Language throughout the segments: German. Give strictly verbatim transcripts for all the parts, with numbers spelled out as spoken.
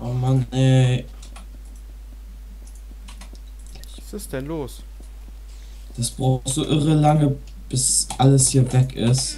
Oh Mann, ey. Was ist denn los? Das braucht so irre lange, bis alles hier weg ist.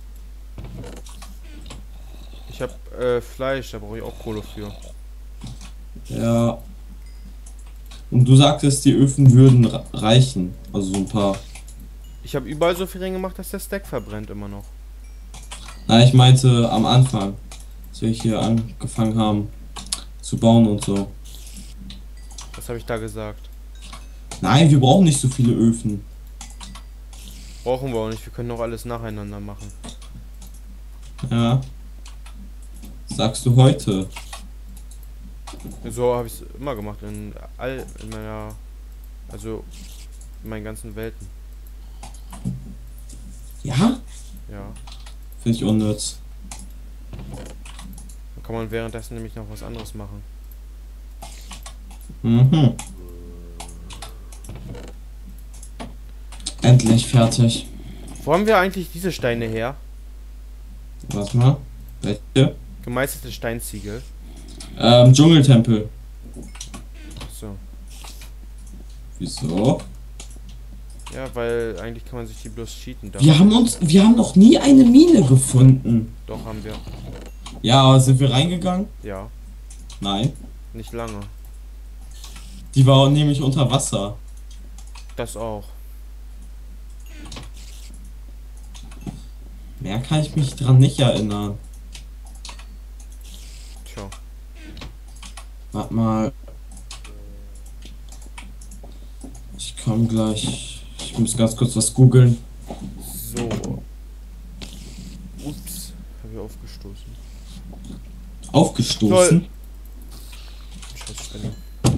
Ich hab äh, Fleisch, da brauche ich auch Kohle für. Ja. Und du sagtest, die Öfen würden re- reichen. Also so ein paar. Ich habe überall so viel reingemacht, dass der Stack verbrennt immer noch. Na, ich meinte am Anfang, als wir hier angefangen haben zu bauen und so. Was habe ich da gesagt? Nein, wir brauchen nicht so viele Öfen. Brauchen wir auch nicht, wir können doch alles nacheinander machen. Ja. Sagst du heute? So habe ich es immer gemacht, in all, in meiner, also in meinen ganzen Welten. Ja? Ja. Finde ich unnütz. Dann kann man währenddessen nämlich noch was anderes machen. Mhm. Endlich fertig. Wo haben wir eigentlich diese Steine her? Warte mal. Welche? Gemeißelte Steinziegel. Ähm, Dschungeltempel. So. Wieso? Ja, weil eigentlich kann man sich die bloß cheaten. Da. Wir haben uns, wir haben noch nie eine Mine gefunden. Doch, haben wir. Ja, aber sind wir reingegangen? Ja, Nein. nicht lange. Die war nämlich unter Wasser. Das auch. Mehr kann ich mich dran nicht erinnern. Tja. Warte mal. Ich komme gleich. Ich muss ganz kurz was googeln. So. Ups. Habe ich aufgestoßen. Aufgestoßen? Scheiß Spinne.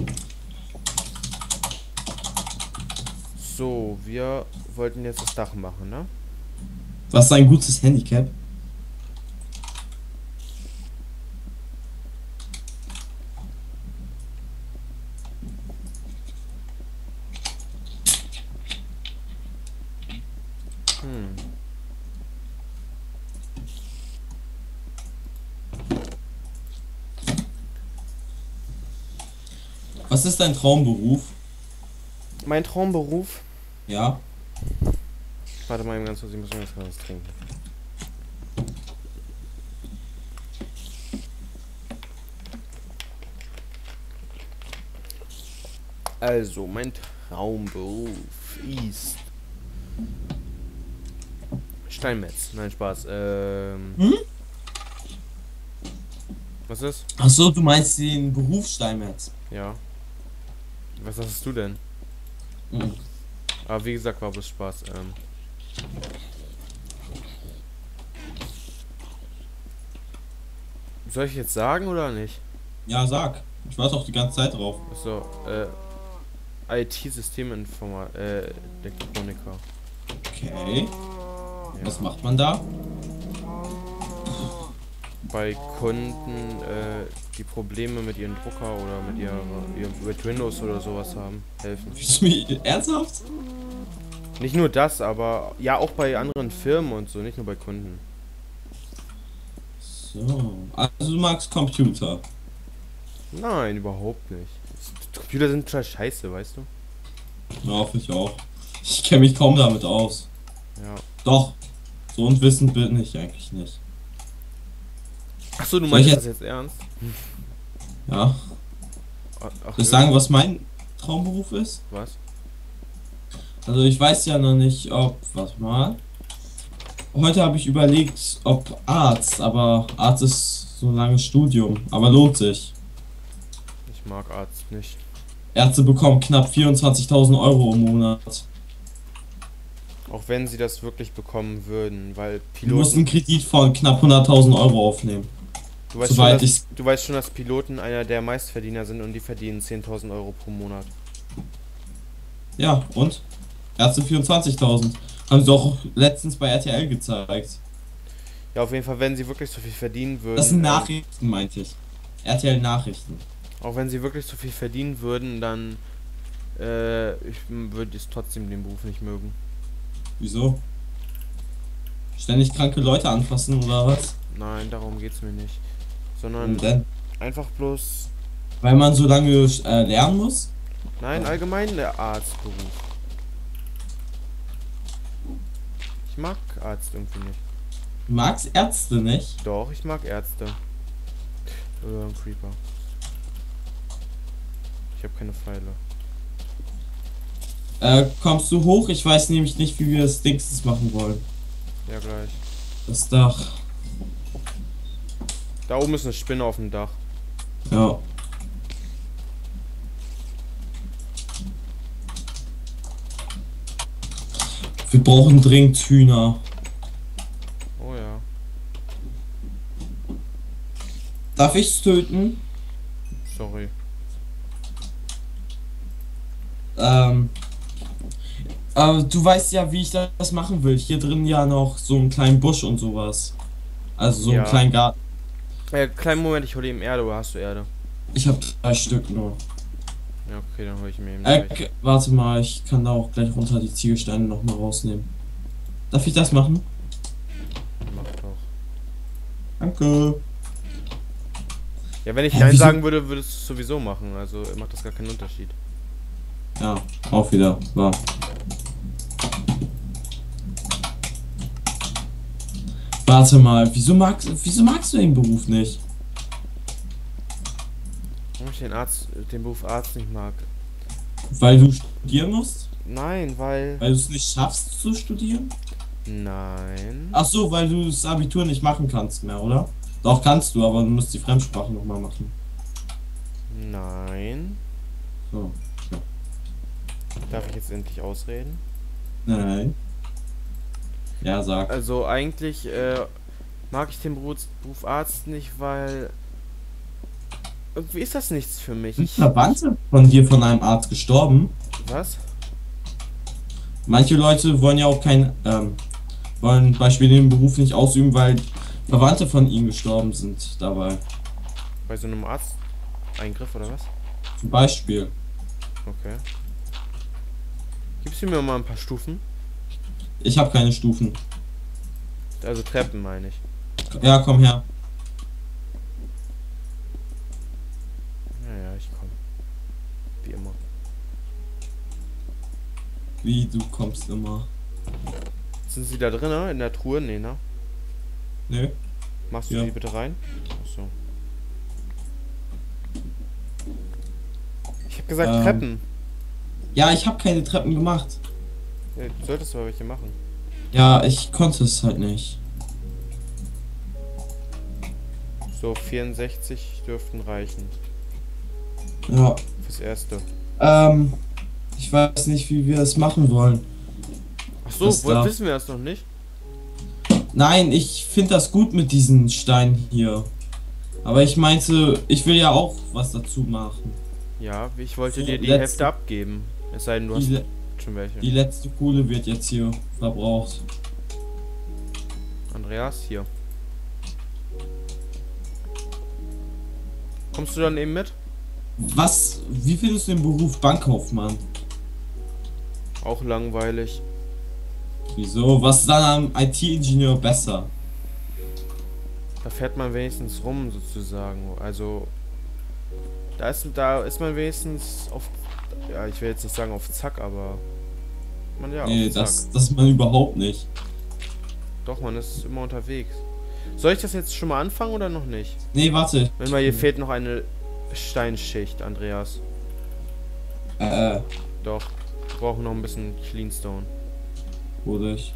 So, wir wollten jetzt das Dach machen, ne? Was ist ein gutes Handicap? Hm. Was ist dein Traumberuf? Mein Traumberuf. Ja. Warte mal eben ganz kurz, ich muss mal ganz kurz was trinken. Also, mein Traumberuf ist Steinmetz. Nein, Spaß. Ähm. Hm? Was ist? Ach so, du meinst den Beruf Steinmetz. Ja. Was hast du denn? Mhm. Aber wie gesagt, war bloß Spaß. Ähm. Soll ich jetzt sagen oder nicht? Ja, sag. Ich warte auch die ganze Zeit drauf. So, äh. I T-Systeminforma äh, Elektroniker. Okay. Ja. Was macht man da? Bei Kunden, äh, die Probleme mit ihrem Drucker oder mit ihrer, ihrem mit Windows oder sowas haben, helfen. Willst du mich ernsthaft? Nicht nur das, aber ja auch bei anderen Firmen und so, nicht nur bei Kunden. So. Also du magst Computer. Nein, überhaupt nicht. Computer sind total scheiße, weißt du? Ja, hoffe ich auch. Ich kenne mich kaum damit aus. Ja. Doch. So unwissend bin ich eigentlich nicht. Achso, du Soll ich meinst jetzt- das jetzt ernst? Ja. Ach, ach, Soll ich sagen, was mein Traumberuf ist? was? Also ich weiß ja noch nicht, ob... Warte mal. Heute habe ich überlegt, ob Arzt, aber Arzt ist so ein langes Studium. Aber lohnt sich. Ich mag Arzt nicht. Ärzte bekommen knapp vierundzwanzigtausend Euro im Monat. Auch wenn sie das wirklich bekommen würden, weil Du musst einen Piloten. Kredit von knapp hunderttausend Euro aufnehmen. Du weißt, schon, Soweit dass, ich... du weißt schon, dass Piloten einer der Meistverdiener sind und die verdienen zehntausend Euro pro Monat. Ja, und? Ärzte vierundzwanzigtausend. Haben sie auch letztens bei R T L gezeigt. Ja, auf jeden Fall, wenn sie wirklich so viel verdienen würden. Das sind ähm, Nachrichten, meinte ich. R T L Nachrichten. Auch wenn sie wirklich so viel verdienen würden, dann äh, ich würde es trotzdem den Beruf nicht mögen. Wieso? Ständig kranke Leute anfassen oder was? Nein, darum geht's mir nicht. Warum Sondern denn? Einfach bloß. Weil man so lange äh, lernen muss? Nein, allgemein der Arztberuf. Ich mag Arzt irgendwie nicht. Du magst Ärzte nicht? Doch, ich mag Ärzte. Oder ein Creeper. Ich habe keine Pfeile. Äh, kommst du hoch? Ich weiß nämlich nicht, wie wir das Dingsens machen wollen. Ja, gleich. Das Dach. Da oben ist eine Spinne auf dem Dach. Ja. Wir brauchen dringend Hühner. Oh ja. Darf ich's töten? Sorry. Ähm. Aber du weißt ja, wie ich das machen will. Hier drin ja noch so einen kleinen Busch und sowas. Also so Ja. einen kleinen Garten. Äh, kleinen Moment, ich hole eben Erde, oder hast du Erde? Ich habe drei Stück nur. Ja, okay, dann hole ich mir eben Äh, gleich. warte mal, ich kann da auch gleich runter die Ziegelsteine noch mal rausnehmen. Darf ich das machen? Mach doch. Danke. Ja, wenn ich Hä, Nein wieso? sagen würde, würdest du es sowieso machen. Also macht das gar keinen Unterschied. Ja, auch wieder. War. Warte mal, wieso magst, wieso magst du den Beruf nicht? Warum ich den Arzt, den Beruf Arzt nicht mag? Weil du studieren musst? Nein, weil. Weil du es nicht schaffst zu studieren? Nein. Ach so, weil du das Abitur nicht machen kannst mehr, oder? Doch kannst du, aber du musst die Fremdsprache nochmal machen. Nein. So. Darf ich jetzt endlich ausreden? Nein. Ja, sag. Also eigentlich äh, mag ich den Beruf, Beruf Arzt nicht, weil irgendwie ist das nichts für mich. Sind Ich, Verwandte von dir von einem Arzt gestorben? was? Manche Leute wollen ja auch kein, ähm, wollen beispielsweise den Beruf nicht ausüben, weil Verwandte von ihnen gestorben sind dabei. Bei so einem Arzteingriff oder was? Zum Beispiel. Okay. Gibst du mir mal ein paar Stufen? Ich habe keine Stufen. Also Treppen meine ich. Ja, komm her. Ja, ja, ich komme. Wie immer. Wie, du kommst immer. Sind sie da drin, in der Truhe? Nee, ne? Nö. Machst du Ja. die bitte rein? Achso. Ich hab gesagt Ähm. Treppen. Ja, ich habe keine Treppen gemacht. Ja, du solltest aber welche machen. Ja, ich konnte es halt nicht. So, vierundsechzig dürften reichen. Ja. Fürs Erste. Ähm, ich weiß nicht, wie wir es machen wollen. Ach so, Was wohl da? wissen wir das noch nicht? Nein, ich finde das gut mit diesen Steinen hier. Aber ich meinte, ich will ja auch was dazu machen. Ja, ich wollte So, dir die letzte- Hälfte abgeben. Es sei denn, du hast Die, le- schon welche. die letzte Kohle wird jetzt hier verbraucht. Andreas, hier. Kommst du dann eben mit? Was, wie findest du den Beruf Bankkaufmann? Auch langweilig. Wieso? Was ist dann am I T-Ingenieur besser? Da fährt man wenigstens rum, sozusagen. Also, da ist, da ist man wenigstens auf, ja, ich will jetzt nicht sagen auf Zack, aber man ja Nee, auf Zack. das, das ist man überhaupt nicht. Doch, man ist immer unterwegs. Soll ich das jetzt schon mal anfangen oder noch nicht? Nee, warte. Wenn mal hier fehlt noch eine Steinschicht, Andreas. Äh, Doch, wir brauchen noch ein bisschen Cleanstone. wurde ich.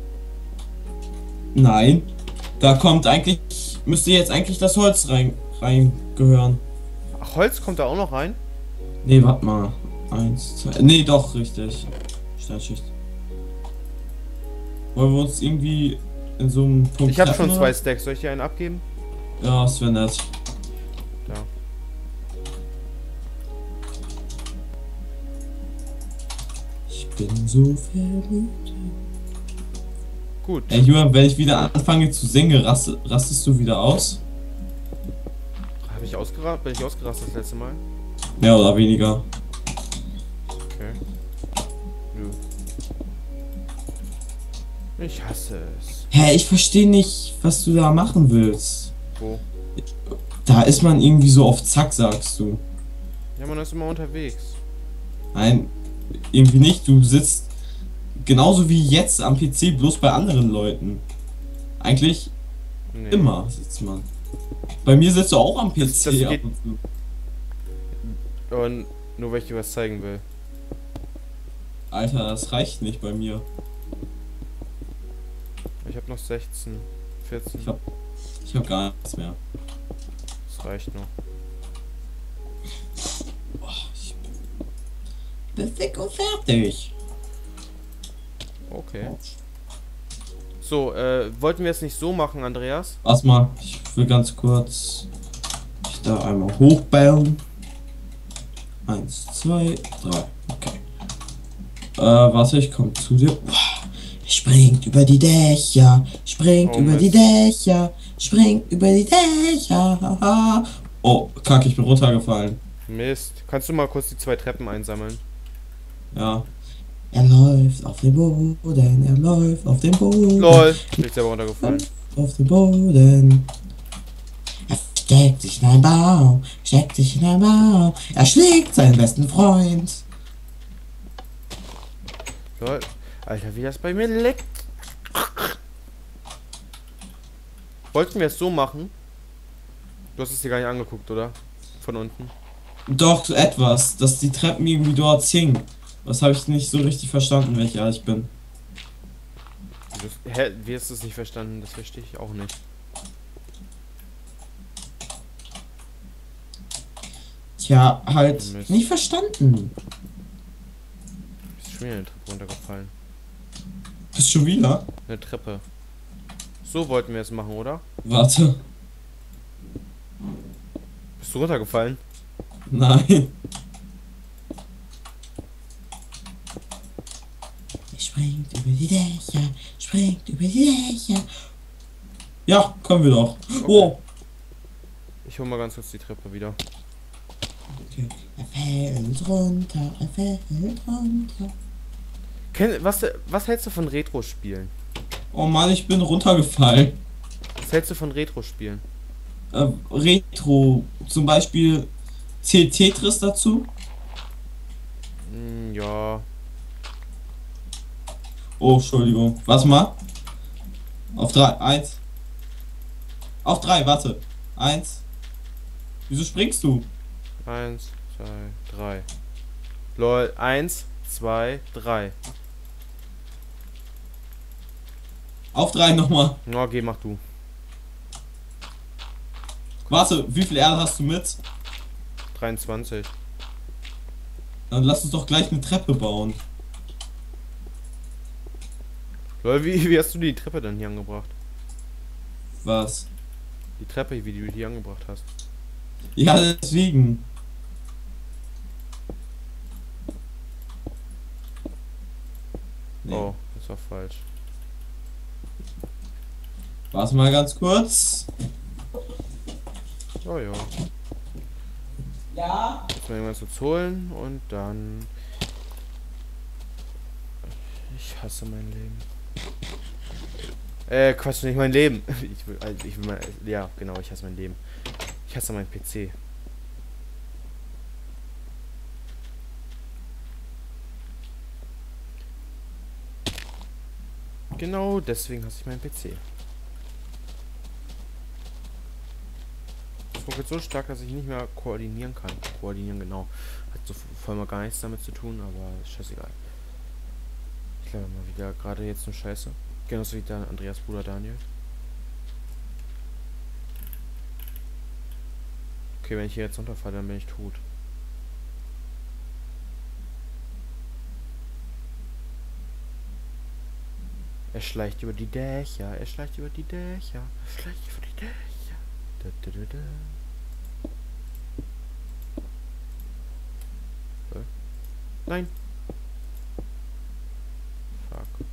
Nein. Da kommt eigentlich, müsste jetzt eigentlich das Holz rein, rein gehören. Ach, Holz kommt da auch noch rein? Nee, warte mal. Eins, zwei. Nee, doch, richtig. Steinschicht. Wollen wir uns irgendwie in so einem Punkt Ich habe treffen, schon zwei oder? Stacks. Soll ich dir einen abgeben? Ja, das wäre nett. Da. Ich bin so verliebt. Gut. Ey, Julian, wenn ich wieder anfange zu singen, raste, rastest du wieder aus? Habe ich ausgerastet? Bin ich ausgerastet das letzte Mal? Mehr oder weniger. Okay. Nö. Ich hasse es. Hä, ich verstehe nicht, was du da machen willst. Wo? Da ist man irgendwie so auf Zack, sagst du. Ja, man ist immer unterwegs. Nein, irgendwie nicht. Du sitzt genauso wie jetzt am P C, bloß bei anderen Leuten. Eigentlich Nee. immer sitzt man. Bei mir sitzt du auch am P C Das- das ab geht- und zu. Und nur weil ich dir was zeigen will. Alter, das reicht nicht bei mir. Ich habe noch sechzehn, vierzehn. Ich hab, ich hab gar nichts mehr. Das reicht noch. Boah, ich bin dick und fertig. Okay. So, äh, wollten wir es nicht so machen, Andreas? Warte mal, ich will ganz kurz ich da einmal hochbauen. Eins, zwei, drei. Okay. Äh, warte, ich komme zu dir. Boah, springt über die Dächer, springt Oh, über Mist. die Dächer, springt über die Dächer. Haha. Oh, kacke, ich bin runtergefallen. Mist. Kannst du mal kurz die zwei Treppen einsammeln? Ja. Er läuft auf dem Boden, er läuft auf dem Boden. LOL. Bin ich selber runtergefallen. Auf dem Boden. Er steckt sich in einen Baum, steckt sich in einen Baum. Er schlägt seinen besten Freund. LOL. Alter, wie das bei mir leckt. Wollten wir es so machen? Du hast es dir gar nicht angeguckt, oder? Von unten. Doch, etwas, dass die Treppen irgendwie dort hingen. Das habe ich nicht so richtig verstanden, wenn ich ehrlich bin. Wieso- Hä? Wie hast du es nicht verstanden? Das verstehe ich auch nicht. Tja, halt Mist. nicht verstanden. Ist schon wieder eine Treppe runtergefallen. Bist schon wieder? Eine Treppe. So wollten wir es machen, oder? Warte. Bist du runtergefallen? Nein. Er springt über die Dächer, springt über die Dächer. Ja, können wir doch. Oh. Ich hol mal ganz kurz die Treppe wieder. Okay. Er fällt runter, er fällt runter. Ken, was, was hältst du von Retro-Spielen? Oh Mann, ich bin runtergefallen. Was hältst du von Retro-Spielen? Äh, Retro, zum Beispiel zählt Tetris dazu. Hm, ja. Oh, Entschuldigung. Warte mal. Auf drei, eins. Auf drei, warte. Eins. Wieso springst du? Eins, zwei, drei. Lol, eins, zwei, drei. Auf drei nochmal. Na, geh, mach du. Warte, wie viel Erde hast du mit? dreiundzwanzig. Dann lass uns doch gleich eine Treppe bauen. Lol, wie, wie hast du die Treppe dann hier angebracht? Was? Die Treppe, wie du hier angebracht hast. Ja, deswegen. Nee. Oh, das war falsch. Warte mal ganz kurz. Oh ja. Ja. Jetzt mal irgendwas zu holen und dann. Ich hasse mein Leben. Äh, Quatsch, nicht mein Leben. Ich will, also ich will mal, ja, genau, ich hasse mein Leben. Ich hasse meinen P C. Genau, deswegen hasse ich meinen P C. Es ruckelt so stark, dass ich nicht mehr koordinieren kann. Koordinieren, genau. Hat so voll mal gar nichts damit zu tun, aber ist scheißegal. Ich glaube mal wieder gerade jetzt nur Scheiße. Genauso wie der Andreas Bruder Daniel. Okay, wenn ich hier jetzt runterfalle, dann bin ich tot. Er schleicht über die Dächer, er schleicht über die Dächer, er schleicht über die Dächer. Da, da, da, da. Äh? Nein. Fuck.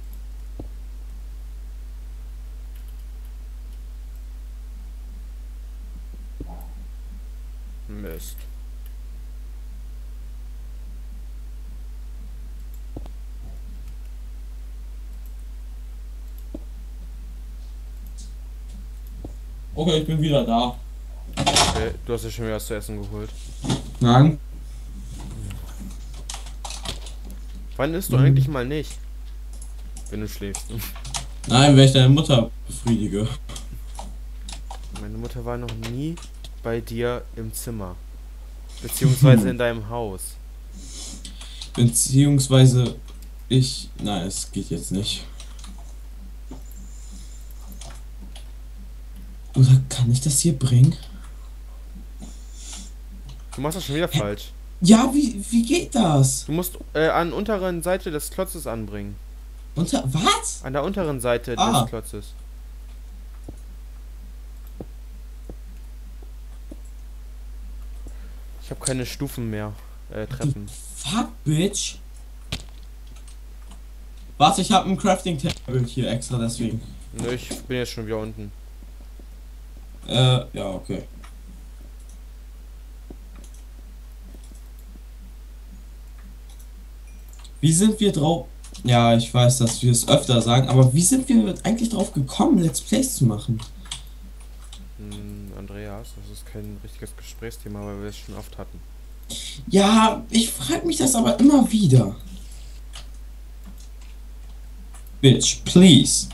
Mist. Okay, ich bin wieder da. Okay, du hast ja schon wieder was zu essen geholt. Nein. Wann isst du Mhm. eigentlich mal nicht? Wenn du schläfst. Nein, wenn ich deine Mutter befriedige. Meine Mutter war noch nie bei dir im Zimmer. Beziehungsweise in deinem Haus. Beziehungsweise ich. Nein, es geht jetzt nicht. Oder kann ich das hier bringen? Du machst das schon wieder falsch. Ja, wie, wie geht das? Du musst äh, an der unteren Seite des Klotzes anbringen. Unter. Was? An der unteren Seite Ah. des Klotzes. Ich habe keine Stufen mehr. Äh, Treppen. Fuck, Bitch. Warte, ich habe ein Crafting Table hier extra deswegen. Nö, ich bin jetzt schon wieder unten. Äh, ja, okay. Wie sind wir drauf? Ja, ich weiß, dass wir es öfter sagen, aber wie sind wir eigentlich drauf gekommen, Let's Plays zu machen? Hm, Andreas, das ist kein richtiges Gesprächsthema, weil wir es schon oft hatten. Ja, ich frage mich das aber immer wieder. Bitch, please.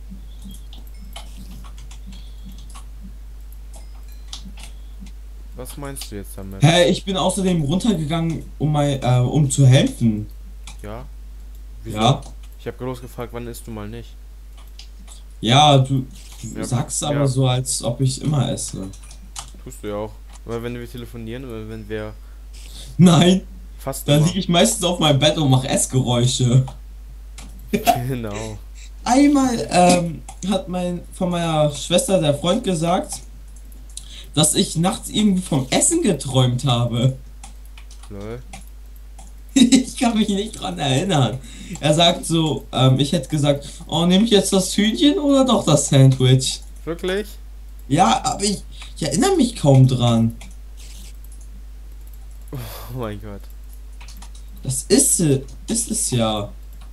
Was meinst du jetzt damit? Hä, ich bin außerdem runtergegangen, um mal, äh, um zu helfen. Ja? Wieso? Ja. Ich habe bloß gefragt, wann isst du mal nicht? Ja, du, du Ja, sagst aber ja. so, als ob ich immer esse. Tust du ja auch. Weil wenn wir telefonieren oder wenn wir Nein, fast da immer. liege ich meistens auf meinem Bett und mache Essgeräusche. Genau. Einmal ähm, hat mein von meiner Schwester der Freund gesagt, dass ich nachts irgendwie vom Essen geträumt habe. Lol. Ich kann mich nicht dran erinnern. Er sagt so, ähm, ich hätte gesagt, oh, nehme ich jetzt das Hühnchen oder doch das Sandwich? Wirklich? Ja, aber ich, ich erinnere mich kaum dran. Oh mein Gott. Das ist, sie- ist es ja.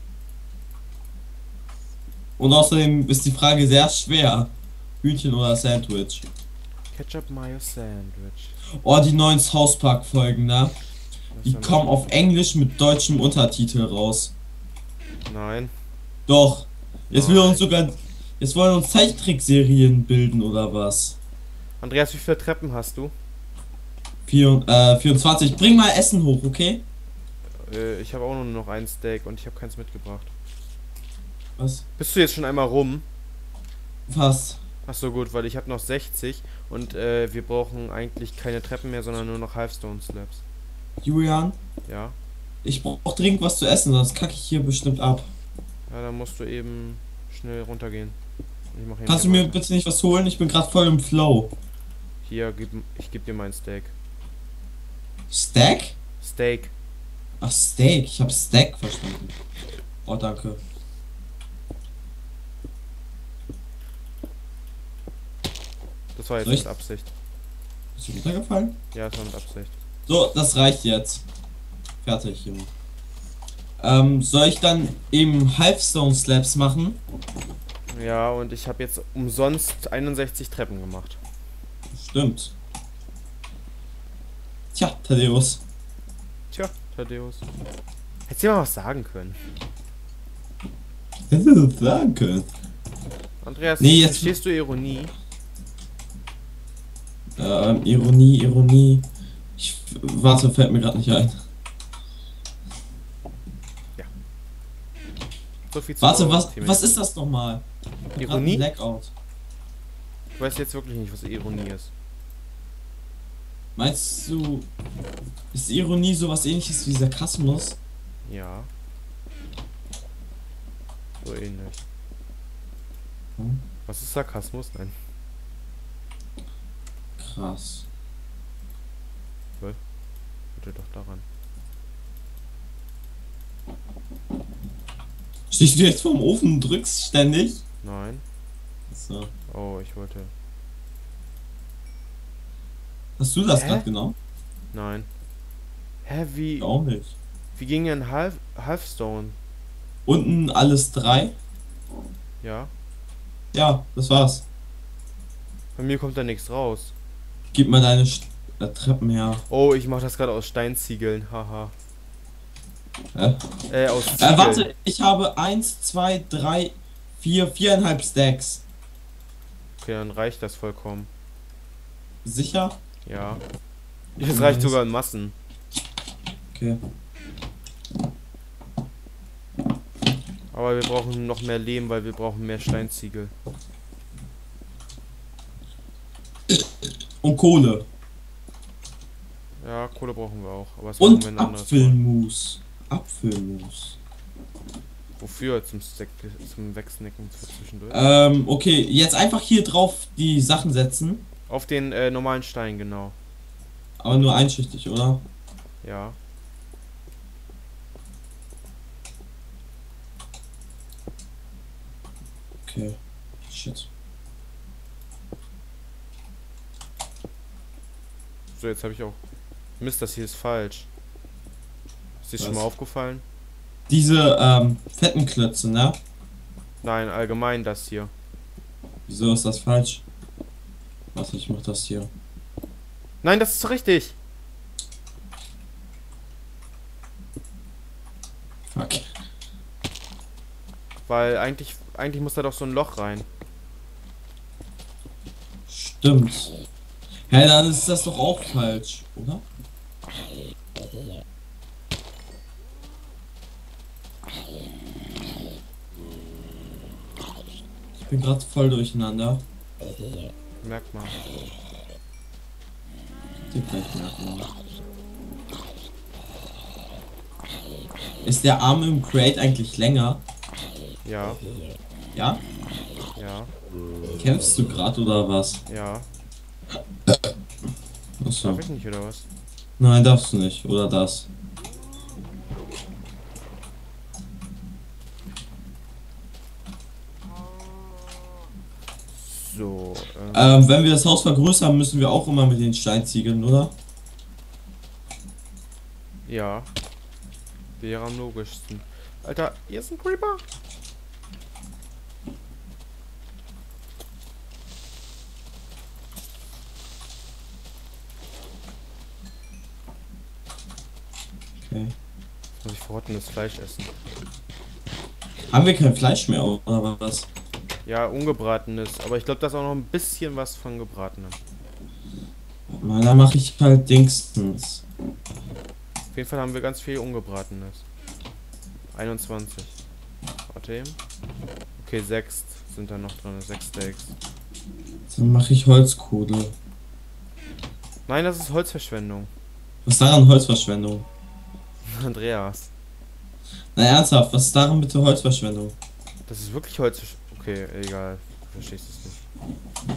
Und außerdem ist die Frage sehr schwer. Hühnchen oder Sandwich? Ketchup Mayo Sandwich. Oh, die neuen South Park Folgen, ne? Was Die denn kommen noch? auf Englisch mit deutschem Untertitel raus. Nein. Doch. Jetzt will Nein. uns sogar. Jetzt wollen uns Zeichentrickserien bilden oder was? Andreas, wie viele Treppen hast du? Vier, äh, vierundzwanzig. Bring mal Essen hoch, okay? Äh, ich habe auch nur noch ein Steak und ich habe keins mitgebracht. Was? Bist du jetzt schon einmal rum? Was? Ach so, gut, weil ich habe noch sechzig und äh, wir brauchen eigentlich keine Treppen mehr, sondern nur noch Halfstone Slabs. Julian? Ja? Ich brauch dringend was zu essen, sonst kacke ich hier bestimmt ab. Ja, dann musst du eben schnell runtergehen. Ich mach Kannst du hinterher mir weiter. bitte nicht was holen? Ich bin gerade voll im Flow. Hier, gib, ich geb dir mein Steak. Stack? Steak. Ach, Steak. Ich habe Stack verstanden. Oh, danke. Das war jetzt Soll mit ich- Absicht. Ist dir runtergefallen? Ja, das war mit Absicht. So, das reicht jetzt. Fertig, Junge. Ähm, soll ich dann eben Halfstone Slabs machen? Ja, und ich habe jetzt umsonst einundsechzig Treppen gemacht. Stimmt. Tja, Thaddeus. Tja, Thaddeus. Hättest du dir mal was sagen können. Hätte das sagen können. Andreas, Nee, jetzt- verstehst du Ironie? Ähm, Ironie, Ironie. Ich, warte, fällt mir gerade nicht ein. So viel zu Warte, was, Team. was ist das nochmal? Ich hab grad Ironie? einen Blackout. Ich weiß jetzt wirklich nicht, was Ironie ist. Meinst du, ist Ironie sowas ähnliches wie Sarkasmus? Ja. So ähnlich. Hm? Was ist Sarkasmus? Nein. Krass. Bitte doch daran. Stehst du jetzt vorm Ofen und drückst ständig? Nein. So. Oh, ich wollte. Hast du das Hä? gerade genommen? Nein. Hä, wie, Ich auch nicht. wie ging denn Half, Halfstone? Unten alles drei? Ja. Ja, das war's. Bei mir kommt da nichts raus. Gib mal deine St äh, Treppen her. Oh, ich mache das gerade aus Steinziegeln. Haha. Hä? Äh, aus Äh, Ziegeln. warte, ich habe eins, zwei, drei, vier, viereinhalb Stacks. Okay, dann reicht das vollkommen. Sicher? Ja. Das Nice. reicht sogar in Massen. Okay. Aber wir brauchen noch mehr Lehm, weil wir brauchen mehr Steinziegel. Und Kohle. Ja, Kohle brauchen wir auch. Aber es brauchen wir Und ein anderes Apfelmus. Apfelmus. Mal. Wofür? Zum, Stack, zum Wegsnacken für zwischendurch? Ähm, okay, jetzt einfach hier drauf die Sachen setzen. Auf den äh, normalen Stein, genau. Aber nur einschichtig, oder? Ja. Okay. Shit. So, jetzt habe ich auch... Mist, das hier ist falsch. Ist dir Was? schon mal aufgefallen? Diese, ähm, fetten Klötze, ne? Nein, allgemein das hier. Wieso ist das falsch? Warte, ich mach das hier. Nein, das ist richtig. Fuck. Weil eigentlich, eigentlich muss da doch so ein Loch rein. Stimmt. Ja, dann ist das doch auch falsch, oder? Ich bin gerade voll durcheinander. Merkt man. Den gleich merken. Ist der Arm im Crate eigentlich länger? Ja, Ja? ja, Kämpfst du gerade oder was? ja. Achso. Darf ich nicht, oder was? Nein, darfst du nicht. Oder das. So, ähm, Ähm, wenn wir das Haus vergrößern, müssen wir auch immer mit den Steinziegeln, oder? ja. Wäre am logischsten. Alter, hier ist ein Creeper. Okay. Jetzt muss ich verrottenes Fleisch essen. Haben wir kein Fleisch mehr, oder was? Ja, ungebratenes. Aber ich glaube, da ist auch noch ein bisschen was von gebratenem. Na, da mache ich halt Dingstens. Auf jeden Fall haben wir ganz viel ungebratenes. einundzwanzig. Warte eben. Okay, sechs sind da noch drin. sechs Steaks. Dann mache ich Holzkohle. Nein, das ist Holzverschwendung. Was ist daran Holzverschwendung? Andreas. Na ernsthaft, was ist daran bitte Holzverschwendung? Das ist wirklich Holzverschwendung. Okay, egal. Du verstehst es nicht.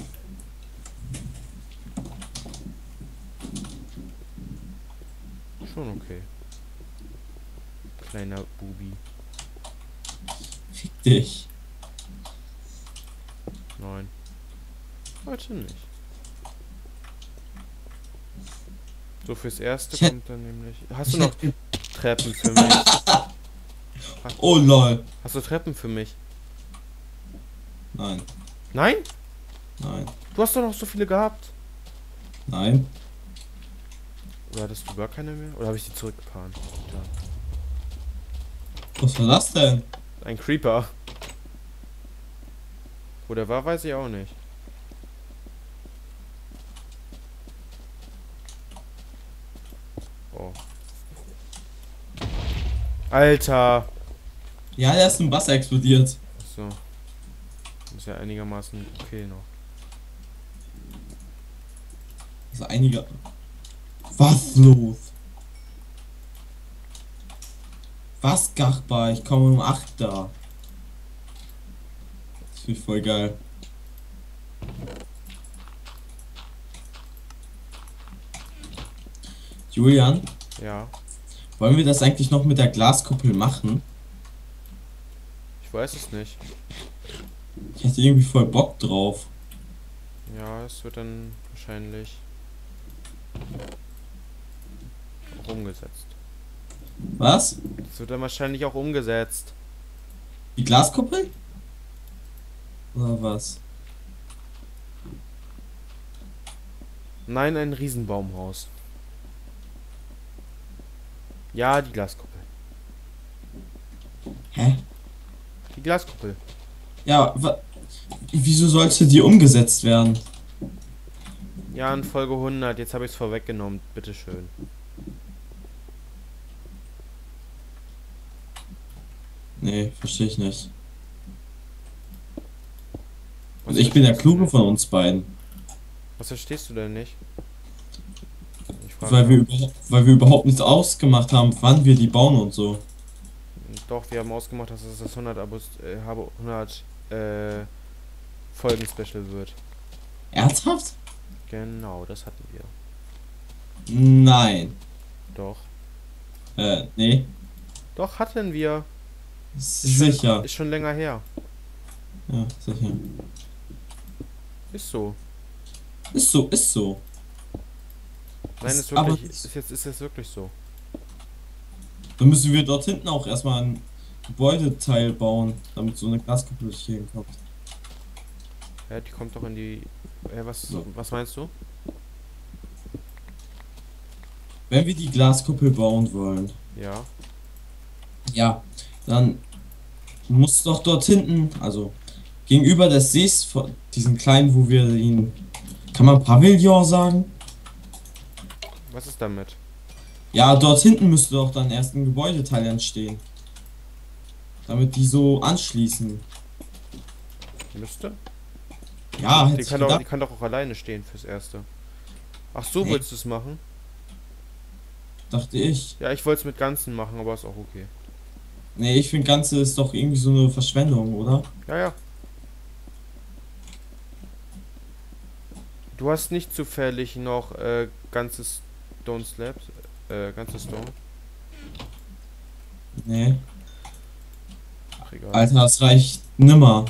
Schon okay. Kleiner Bubi. Fick dich. Nein. Heute nicht. So, fürs Erste Ich hätt- kommt dann nämlich... Hast du Ich noch hätte- Treppen für mich? Oh lol. Hast du Treppen für mich? Nein, Nein? nein, Du hast doch noch so viele gehabt. nein. Oder hattest du gar keine mehr? Oder habe ich die zurückgefahren? Ja. Was war das denn? Ein Creeper. Wo der war, weiß ich auch nicht. Oh. Alter. Ja, der ist im Wasser explodiert. So. Ist ja einigermaßen okay noch. Also einige. Was los? Was Gachbar? Ich komme um acht da. Das finde ich voll geil. Julian, Ja. wollen wir das eigentlich noch mit der Glaskuppel machen? Ich weiß es nicht. Ich hätte irgendwie voll Bock drauf. Ja, es wird dann wahrscheinlich auch umgesetzt. Was? Es wird dann wahrscheinlich auch umgesetzt. Die Glaskuppel? Oder was? Nein, ein Riesenbaumhaus. Ja, die Glaskuppel. Hä? Die Glaskuppel. Ja, wa wieso sollte die umgesetzt werden? Ja, in Folge hundert. Jetzt habe ich es vorweggenommen. Bitteschön. Nee, verstehe ich nicht. Was Also ich bin der verstehst du Kluge nicht? von uns beiden. Was verstehst du denn nicht? Ich frage Weil wir, nur. überhaupt, weil wir überhaupt nicht ausgemacht haben, wann wir die bauen und so. Doch, wir haben ausgemacht, dass es das hundert Abos, äh, habe hundert äh, Folgen Special wird. Ernsthaft? Genau, das hatten wir. Nein. Doch. Äh, nee. Doch, hatten wir. Ist Ist schon, sicher. ist schon länger her. Ja, sicher. Ist so. Ist so, ist so. Nein, Ist ist wirklich, aber- ist jetzt, ist jetzt wirklich so. Dann müssen wir dort hinten auch erstmal ein Gebäudeteil bauen, damit so eine Glaskuppel hier hinkommt. Ja, die kommt doch in die. Äh, was, So. was meinst du? Wenn wir die Glaskuppel bauen wollen, Ja. ja, dann muss doch dort hinten, also gegenüber des Sees, von diesen kleinen, wo wir ihn, kann man Pavillon sagen? Was ist damit? Ja, dort hinten müsste doch dann erst ein Gebäudeteil entstehen. Damit die so anschließen. Müsste? Ja, hätte Die ich kann, doch, die gedacht. kann doch auch alleine stehen fürs Erste. Ach so, Nee. willst du es machen? Dachte ich. Ja, ich wollte es mit Ganzen machen, aber ist auch okay. Nee, ich finde Ganze ist doch irgendwie so eine Verschwendung, oder? Ja, ja. Du hast nicht zufällig noch äh, ganzes Stone Slabs? Äh, ganzes Stone? Nee. Ach, egal. Alter, das reicht nimmer.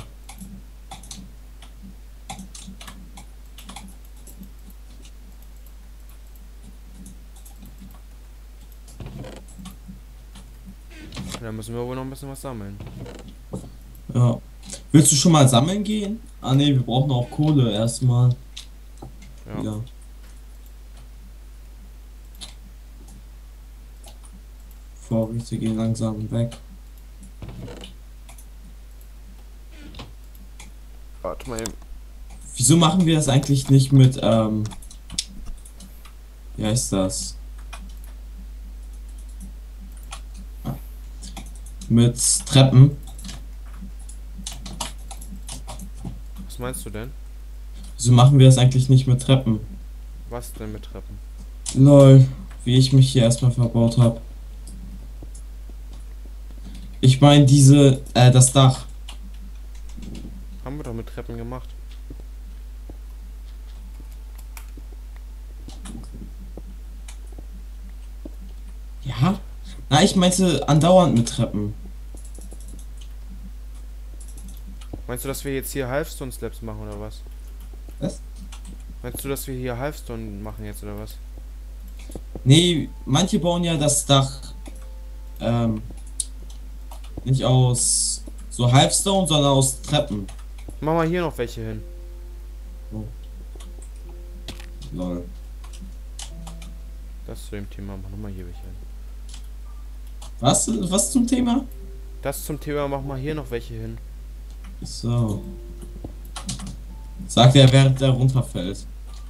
Da müssen wir wohl noch ein bisschen was sammeln. Ja. Willst du schon mal sammeln gehen? Ah nee, wir brauchen auch Kohle erstmal. Ja. Ja. Vorräte gehen langsam weg. Warte mal eben. Wieso machen wir das eigentlich nicht mit, ähm, wie heißt das? Ah. Mit Treppen. Was meinst du denn? Wieso machen wir das eigentlich nicht mit Treppen? Was denn mit Treppen? Lol, wie ich mich hier erstmal verbaut habe. Ich meine diese, äh, das Dach. Haben wir doch mit Treppen gemacht. Ja? Na, ich meinte andauernd mit Treppen. Meinst du, dass wir jetzt hier Halfstone Slabs machen oder was? Was? Meinst du, dass wir hier Halfstone machen jetzt oder was? Nee, manche bauen ja das Dach ähm, nicht aus so Halfstone, sondern aus Treppen. Mach mal hier noch welche hin. Lol. Das zu dem Thema, mach nochmal hier welche hin. Was? Was zum Thema? Das zum Thema, mach mal hier noch welche hin. So. Sagt er, während er runterfällt.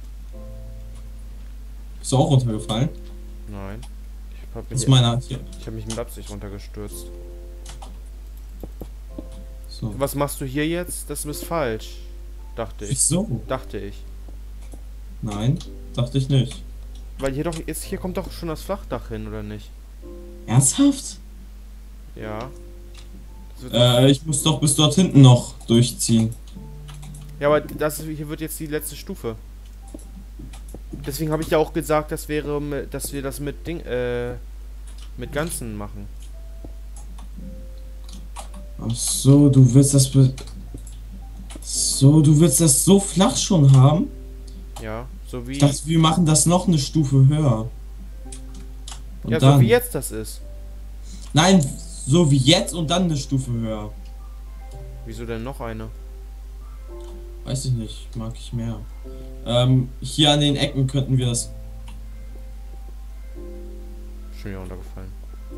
Bist du auch runtergefallen? Nein. Ich hab Das ist mich, meiner hier. ich hab mich mit Absicht runtergestürzt. So. Was machst du hier jetzt? Das ist falsch. Dachte ich. Wieso? Dachte ich. Nein, dachte ich nicht. Weil hier doch, jetzt hier kommt doch schon das Flachdach hin, oder nicht? Ernsthaft? Ja. Das wird Äh, ich muss doch bis dort hinten noch durchziehen. Ja, aber das ist, hier wird jetzt die letzte Stufe. Deswegen habe ich ja auch gesagt, das wäre, mit- dass wir das mit Ding, äh, mit Ganzen machen. Ach so, du willst das be so, du willst das so flach schon haben? Ja, so wie, Ich dachte, wir machen das noch eine Stufe höher. Und ja, dann, so wie jetzt das ist. Nein, so wie jetzt und dann eine Stufe höher. Wieso denn noch eine? Weiß ich nicht, mag ich mehr. Ähm, hier an den Ecken könnten wir das. Schon wieder runtergefallen.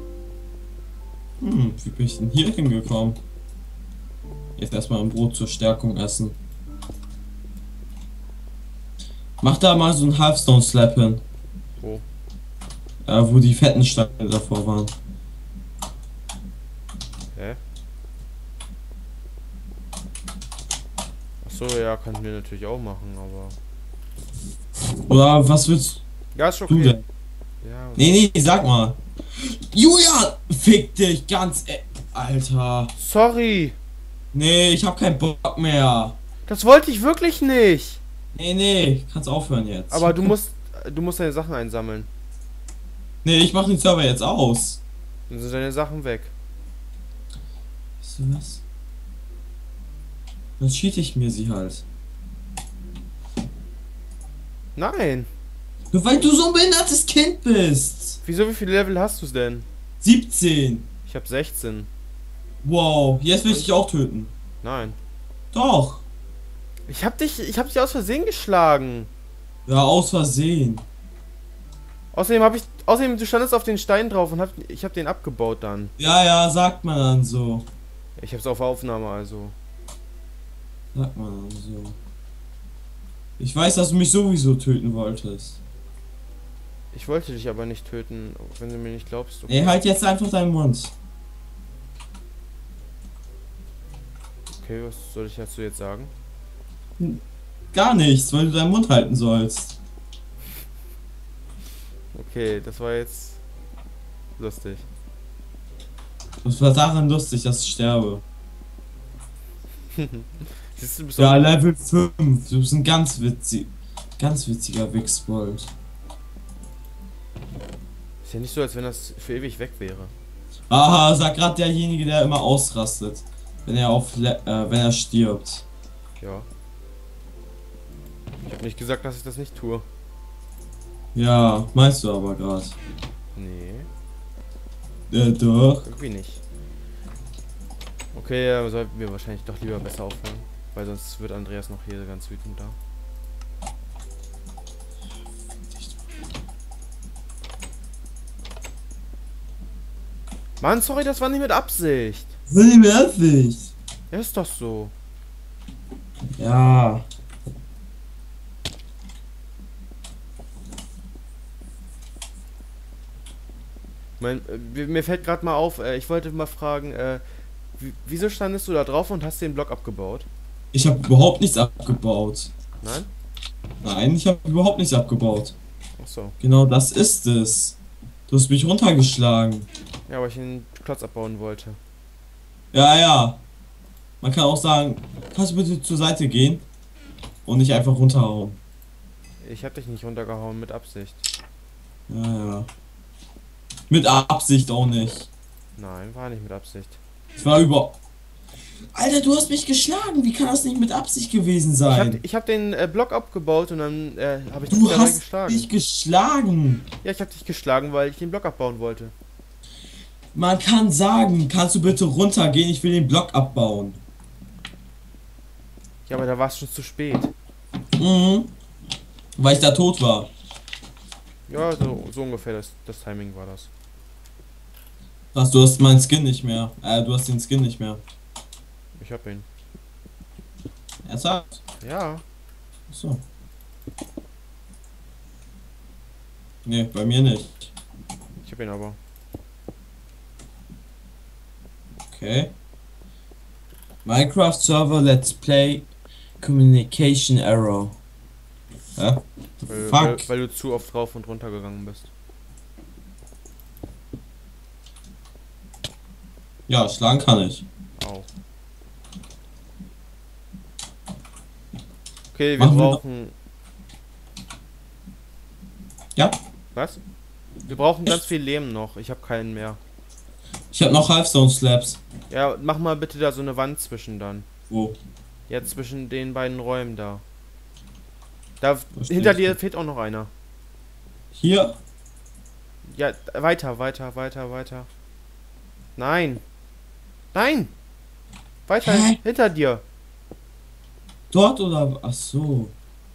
Hm, wie bin ich denn hier hingekommen? Jetzt erstmal ein Brot zur Stärkung essen. Mach da mal so einen Halfstone Slab hin. Wo? Äh, wo die fetten Steine davor waren. Hä? Achso, ja, könnten wir natürlich auch machen, aber. Oder was willst Ja, ist du okay. denn? Ja, Nee, nee, sag mal. Julian! Fick dich ganz. E Alter. sorry! Nee, ich hab keinen Bock mehr. Das wollte ich wirklich nicht! Nee, nee, kannst aufhören jetzt. Aber du musst. Du musst deine Sachen einsammeln. Nee, ich mach den Server jetzt aus. Dann sind deine Sachen weg. Weißt du was? Dann cheat ich mir sie halt. Nein! Nur weil du so ein behindertes Kind bist. Wieso, wie viele Level hast du denn? siebzehn. Ich hab sechzehn. Wow, jetzt will ich dich auch töten. Nein. Doch. Ich hab dich. Ich hab dich aus Versehen geschlagen. Ja, aus Versehen. Außerdem habe ich. Außerdem, du standest auf den Stein drauf und hab, ich habe den abgebaut dann. Ja, ja, sagt man dann so. Ich hab's auf Aufnahme, also. Sagt man dann so. Ich weiß, dass du mich sowieso töten wolltest. Ich wollte dich aber nicht töten, wenn du mir nicht glaubst. Okay. Ey, halt jetzt einfach deinen Mund. Okay, was soll ich dazu jetzt sagen? Gar nichts, weil du deinen Mund halten sollst. Okay, das war jetzt lustig. Das war daran lustig, dass ich sterbe. Siehst du, bist Ja, auch- Level fünf. Du bist ein ganz witzig, ganz witziger Wichsbold. Ist ja nicht so, als wenn das für ewig weg wäre. Aha, sagt gerade derjenige, der immer ausrastet, wenn er auf, Le äh, wenn er stirbt. Ja. Ich habe nicht gesagt, dass ich das nicht tue. Ja, meinst du aber gerade. Nee, Äh, doch. irgendwie nicht. Okay, ja, sollten wir wahrscheinlich doch lieber besser aufhören. Weil sonst wird Andreas noch hier ganz wütend da. Mann, sorry, das war nicht mit Absicht. Sind die nervig? Ja, ist doch so. Ja. Mein, äh, mir fällt gerade mal auf, äh, ich wollte mal fragen, äh, wie- wieso standest du da drauf und hast den Block abgebaut? Ich habe überhaupt nichts abgebaut. Nein? Nein, ich habe überhaupt nichts abgebaut. Ach so. Genau das ist es. Du hast mich runtergeschlagen. Ja, weil ich den Klotz abbauen wollte. Ja, ja. Man kann auch sagen, kannst du bitte zur Seite gehen und nicht einfach runterhauen. Ich hab dich nicht runtergehauen mit Absicht. Ja, ja. Mit Absicht auch nicht. Nein, war nicht mit Absicht. Es war über... Alter, du hast mich geschlagen. Wie kann das nicht mit Absicht gewesen Ich hab, sein? ich hab den äh, Block abgebaut und dann äh, habe ich Du dich dabei hast geschlagen. mich geschlagen. Ja, ich hab dich geschlagen, weil ich den Block abbauen wollte. Man kann sagen, kannst du bitte runtergehen? Ich will den Block abbauen. Ja, aber da war es schon zu spät. Mhm. Weil ich da tot war. Ja, so, so ungefähr das, das Timing war das. Was, du hast meinen Skin nicht mehr. Äh, du hast den Skin nicht mehr. Ich hab ihn. Ernsthaft? Ja. Achso. Nee, bei mir nicht. Ich hab ihn aber. Okay. Minecraft Server Let's Play Communication Error. Ja? Weil, Fuck. weil, weil du zu oft rauf und runter gegangen bist. Ja, schlagen kann ich. Au. Okay, wir Machen wir noch- brauchen. Ja? Was? Wir brauchen ganz Echt? viel Lehm noch. Ich habe keinen mehr. Ich habe noch Halfstone Slabs. Ja, mach mal bitte da so eine Wand zwischen dann. Wo? Ja, zwischen den beiden Räumen da. Da Verstehe hinter ich dir nicht. fehlt auch noch einer. Hier? Ja, weiter, weiter, weiter, weiter. Nein. Nein. Weiter Hä? hinter dir. Dort oder? Ach so.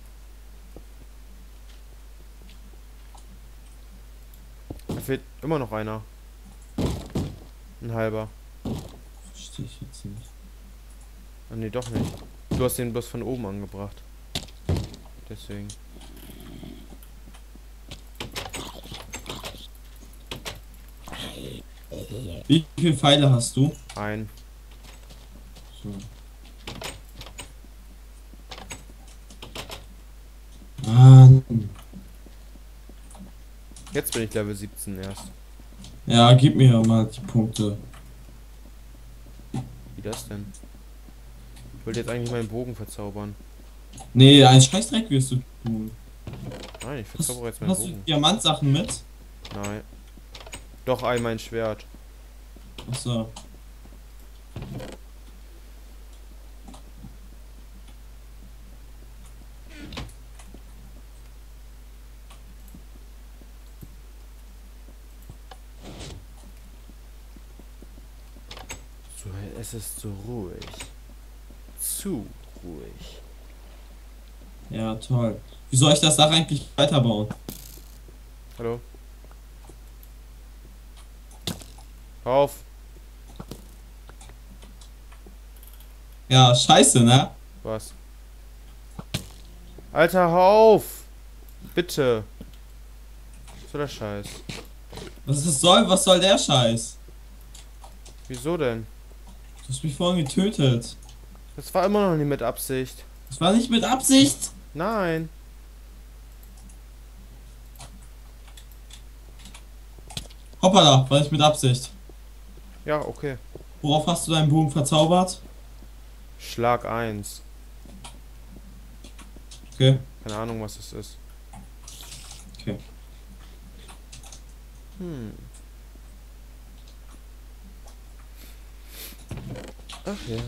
Da fehlt immer noch einer. Ein halber. Verstehe ich jetzt nicht. Ah, nee, doch nicht. Du hast den bloß von oben angebracht. Deswegen. Wie viele Pfeile hast du? Ein. So. Mann. Jetzt bin ich Level siebzehn erst. Ja, gib mir mal die Punkte. Wie das denn? Ich wollte jetzt eigentlich meinen Bogen verzaubern. Nee, ein Scheißdreck wirst du tun. Nein, ich Hast, verzaubere jetzt meinen hast du Bogen. Diamantsachen mit? Nein. Doch, ein mein Schwert. Achso. So, es ist so ruhig. Zu ruhig. Ja, toll. Wie soll ich das Dach eigentlich weiterbauen? Hallo? Hör auf. Ja, scheiße, ne? Was? Alter, hör auf! Bitte. Was soll der Scheiß? Was das soll? Was soll der Scheiß? Wieso denn? Du hast mich vorhin getötet. Das war immer noch nicht mit Absicht. Das war nicht mit Absicht. Nein. Hoppala, war nicht mit Absicht. Ja, okay. Worauf hast du deinen Bogen verzaubert? Schlag eins. Okay. Keine Ahnung, was das ist. Okay. Hm. Ach ja.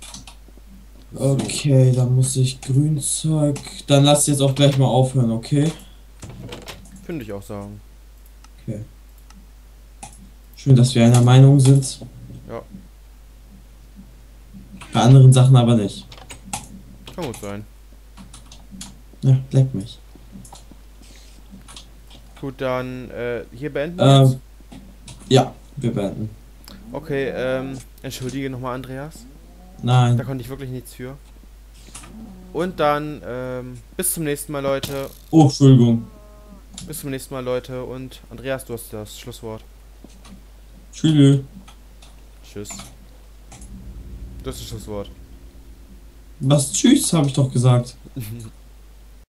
Okay, dann muss ich Grünzeug. Dann lass jetzt auch gleich mal aufhören, okay? Finde ich auch sagen. Okay. Schön, dass wir einer Meinung sind. Ja. Bei anderen Sachen aber nicht. Kann gut sein. Ja, leck mich. Gut, dann äh, hier beenden wir jetzt. Ähm, ja, wir beenden. Okay, ähm, entschuldige nochmal, Andreas. Da Nein. konnte ich wirklich nichts für. Und dann, ähm, bis zum nächsten Mal, Leute. Oh, Entschuldigung. Bis zum nächsten Mal, Leute. Und Andreas, du hast das Schlusswort. Tschüss. Tschüss. Du hast das Schlusswort. Was? Tschüss, habe ich doch gesagt.